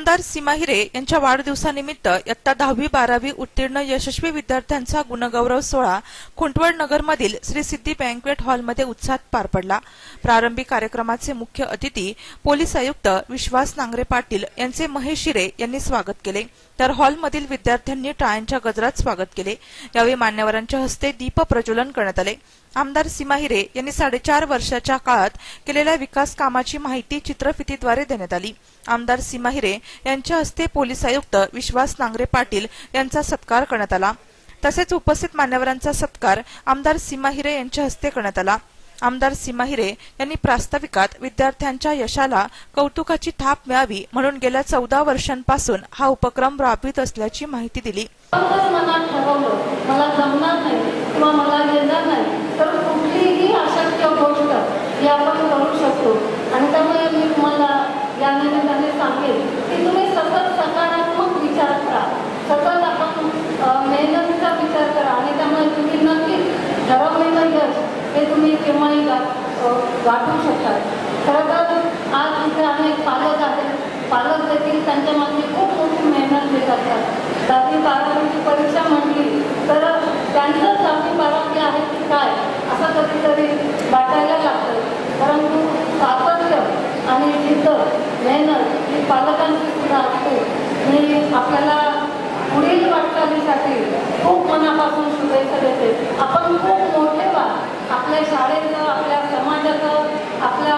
आमदार सीमा हिरे यांच्या वाढदिवसानिमित्त इयत्ता 10वी 12वी उत्तीर्ण यशस्वी विद्यार्थ्यांचा गुणगौरव सोहळा खुंटवड नगरमधील श्री सिद्धी बँक्वेट हॉलमध्ये उत्साहात पार पडला। प्रारंभी कार्यक्रमाचे मुख्य अतिथी पोलीस आयुक्त विश्वास नांगरे पाटील यांचे महेश हिरे यांनी स्वागत केले, तर हॉलमधील विद्यार्थ्यांनी टाळ्यांच्या गजरात स्वागत केले। यावेळी मान्यवरांच्या हस्ते दीप प्रज्वलन करण्यात आले। आमदार सीमा हिरे यांनी 4.5 वर्षाच्या काळात केलेल्या विकास कामाची माहिती चित्रफितीद्वारे देण्यात आली। आमदार सीमा हिरे यांच्या हस्ते पोलीस आयुक्त विश्वास नांगरे पाटील यांचा सत्कार करण्यात आला। तसेच उपस्थित मान्यवरांचा सत्कार आमदार सीमा हिरे यांच्या हस्ते करण्यात आला। आमदार सीमा हिरे यांनी प्रास्ताविकात विद्यार्थ्यांच्या यशाला कौतुकाची थाप मिळावी म्हणून गेल्या 14 वर्षांपासून हा उपक्रम राबवित असल्याची माहिती दिली। मला जमणार नाही किंवा मला येणार नाही तर कुठलीही अशक्य गोष्ट ही आपण करू शकतो आणि त्यामुळे मी तुम्हाला या निमित्ताने सांगेन की तुम्ही सतत सकारात्मक विचार करा, सतत आपण मेहनतीचा विचार करा आणि त्यामुळे तुम्ही नक्कीच ठरवलेलं यश हे तुम्ही केव्हाही गाठू शकता। खरं तर आज इथे अनेक पालक आहेत, पालक देखील त्यांच्या मागे खूप मोठी मेहनत घेत असतात। 10वी 12वीची परीक्षा म्हटली तर त्यांचं 10वी 12वी आहे की काय असं कधीतरी वाटायला लागतं, परंतु सातत्य आणि जिद्द मेहनत ही पालकांची सुद्धा असते। मी आपल्याला पुढील वाटचालीसाठी खूप मनापासून शुभेच्छा देते। आपण खूप मोठे व्हा, आपल्या शाळेचं, आपल्या समाजाचं, आपल्या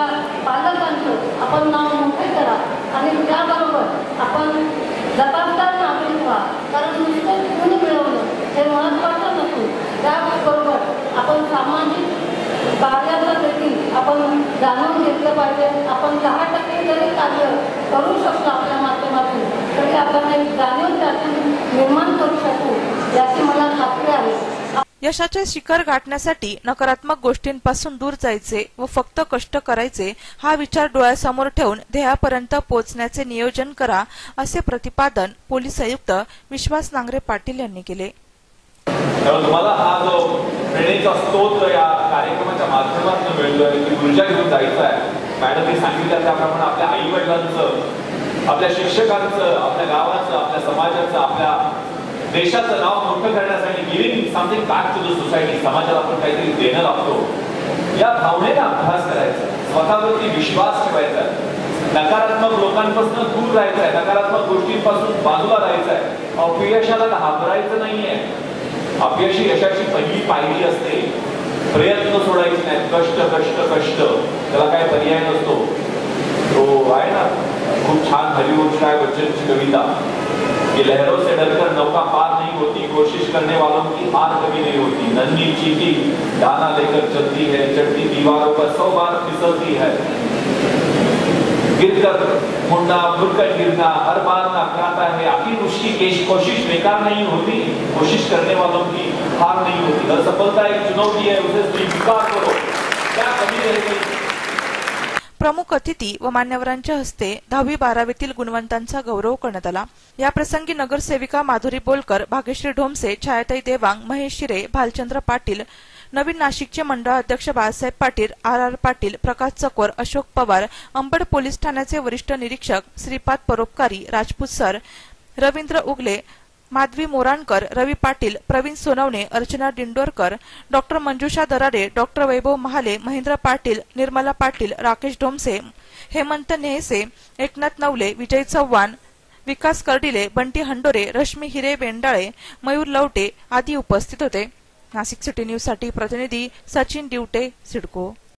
पालकांचं आपण नाव मोठे करा आणि त्याबरोबर आपण जबाबदार नागरिक व्हा, कारण नुसतं गुण मिळवणं हे महत्त्वाचं नसून त्याबरोबर आपण सामाजिक कार्याचं देखील आपण जाणून घेतलं पाहिजे। आपण 10% जरी कार्य करू शकतो आपल्या माध्यमातून तरी आपण एक जाणीव त्यातून निर्माण करू शकू याची मला खात्री आहे। यशाचे शिखर गाठण्यासाठी नकारात्मक गोष्टींपासून दूर जायचे व फक्त कष्ट करायचे हा विचार डोळ्यासमोर ठेवून ध्येयापर्यंत पोहोचण्याचे नियोजन करा, असे प्रतिपादन पोलीस आयुक्त विश्वास नांगरे पाटील यांनी केले। तुम्हाला हा जो प्रेरणेचा स्रोत या कार्यक्रमाच्या माध्यमातून मिळतोय की ऊर्जा घेऊन जायचं आहे। मॅडमने सांगितलं त्याप्रमाणे आपल्या आई वडिलांचं, आपल्या शिक्षकांचं, आपल्या गावाचं, आपल्या समाजाचं, आपल्या देशाचं नाव मोठं करण्यासाठी giving something back to the society, समाजाला आपण काहीतरी देणं लागतो या भावनेने अभ्यास करायचा, स्वतःवरती विश्वास ठेवायचा, नकारात्मक लोकांपासून दूर राहायचं आहे, नकारात्मक गोष्टींपासून बाजूला राहायचं आहे, अपयशाला घाबरायचं नाहीये। अपयशी यशाची पहिली पायरी असते, प्रयत्न सोडायचे नाहीत, कष्ट कष्ट कष्ट, त्याला काय पर्याय नसतो। तो आहे ना खूप छान हरिवंश राय बच्चनची कविता कि लहरों से डरकर नौका पार नहीं होती, कोशिश करने वालों की हार कभी नहीं होती, नन्ही चींटी दाना लेकर चलती है, चढ़ती दीवारों पर 100 बार फिसलती है, गिरकर मुड़ना मुड़कर गिरना हर बार नाकामयाब है, आखिर उसकी कोशिश बेकार नहीं होती, कोशिश करने वालों की हार नहीं होती। हर सफलता एक चुनौती है, उसे स्वीकार करो, क्या कमी रह गई। प्रमुख अतिथी व मान्यवरांच्या हस्ते 10वी 12वीतील गुणवंतांचा गौरव करण्यात आला। या प्रसंगी नगरसेविका माधुरी बोलकर, भाग्यश्री ढोमसे, छायाताई देवांग, महेश हिरे, भालचंद्र पाटील, नवीन नाशिकचे मंडळ अध्यक्ष बाळासाहेब पाटील, आर पाटील, प्रकाश चकोर, अशोक पवार, अंबड पोलीस ठाण्याचे वरिष्ठ निरीक्षक Shripad Paropkari, Rajput sir, Ravindra Ugale, Madhavi Moranakar, Ravi Patil, Pravin Sonawane, Archana Dindorkar, doctor Manjusha Darade, doctor Vaibhav Mahale, Mahendra Patil, Nirmala Patil, Rakesh Dhomse, Hemant Nehse, Eknath Navale, Vijay Chavan, Vikas Kardile, Bunty Handore, Rashmi Hire Vendale, Mayur Lavate आदी उपस्थित होते। नाशिक सिटी न्यूज साठी प्रतिनिधी सचिन दिवटे, सिडको।